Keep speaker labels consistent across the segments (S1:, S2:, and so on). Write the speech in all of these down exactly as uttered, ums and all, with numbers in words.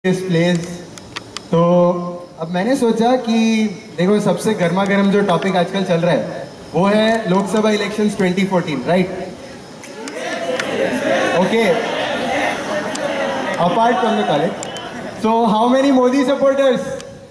S1: Place. तो अब मैंने सोचा कि देखो सबसे गर्मा गर्म जो टॉपिक आजकल चल रहा है वो है Lok Sabha elections twenty fourteen, right? Okay, apart from the college, so how many Modi supporters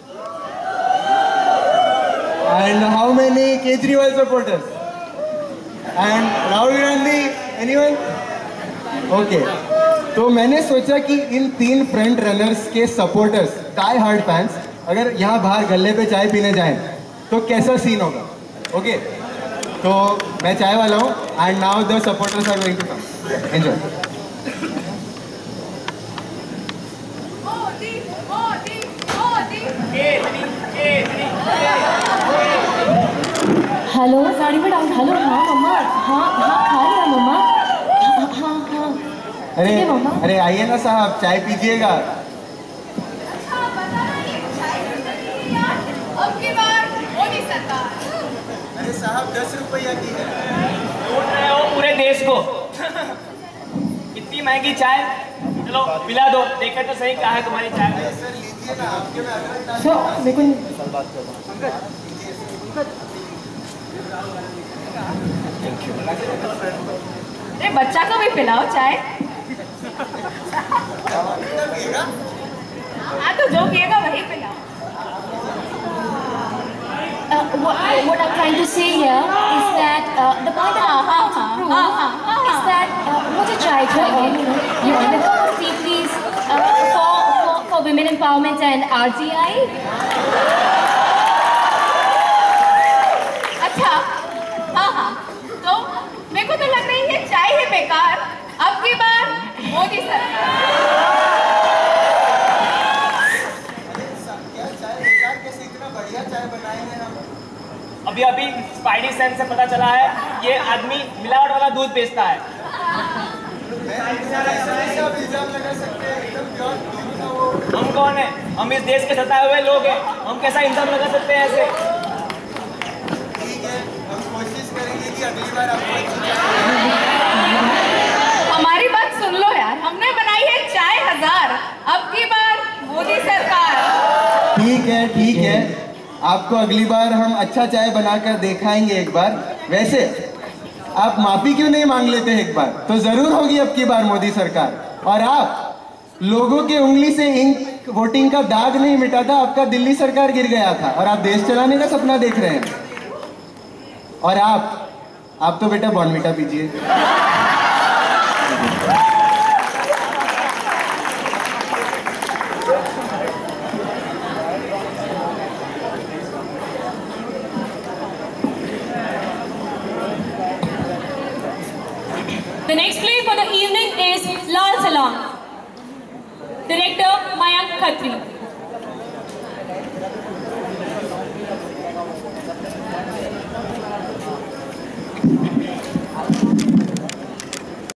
S1: and how many Kejriwal supporters and Rahul Gandhi, anyone? Okay, तो मैंने सोचा कि इन तीन फ्रंट रनर्स के सपोर्टर्स, टाई हार्ड फैंस, अगर यहाँ बाहर गल्ले पे चाय पीने जाएं तो कैसा सीन होगा। ओके, तो मैं चाय वाला हूँ and now the supporters are going to come. Enjoy.
S2: Hello, sari में डाउन। हेलो, हाँ मम्मा, हाँ हाँ खा लिया मम्मा, हाँ हाँ हाँ।
S1: अरे अरे आइए ना साहब, चाय पीजिएगा। अरे साहब दस रुपया की है।
S3: लूट रहे हो पूरे देश को। इतनी महंगी चाय, चलो पिला दो, देखे तो सही क्या है तुम्हारी चाय।
S1: सर लीजिए ना, आपके में अदरक
S2: सर देखो,
S1: बात कर रहा
S2: अरे बच्चा को भी पिलाओ चाय। हाँ तो जो पिएगा वही पिलाओ। Uh, what, what I'm trying to say here is that uh, the point that I'm trying to prove is that uh, मुझे चाय चाहिए। You want to go see please uh, for, for for women empowerment and R T I? अच्छा, हाँ हाँ, तो मेरे को तो लग रही है चाय है बेकार। अब की बार मोदी सरकार।
S3: अभी अभी स्पाइडी सेंस से पता चला है ये आदमी मिलावट वाला दूध बेचता है। हम कौन है? हम इस देश के सताए हुए लोग हैं, हम कैसा इल्जाम लगा सकते हैं ऐसे?
S1: ठीक है, हम कोशिश करेंगे कि अगली बार आपको।
S2: हमारी बात सुन लो यार, हमने बनाई है चाय हजार, अब की बार मोदी सरकार।
S1: ठीक है ठीक है, आपको अगली बार हम अच्छा चाय बनाकर दिखाएंगे एक बार। वैसे आप माफी क्यों नहीं मांग लेते एक बार? तो जरूर होगी अब की बार मोदी सरकार। और आप लोगों के उंगली से इंक वोटिंग का दाग नहीं मिटा था, आपका दिल्ली सरकार गिर गया था और आप देश चलाने का सपना देख रहे हैं। और आप आप तो बेटा बॉर्नविटा पीजिए।
S4: The next play for the evening is Lal Salam. Director Mayank Khatri.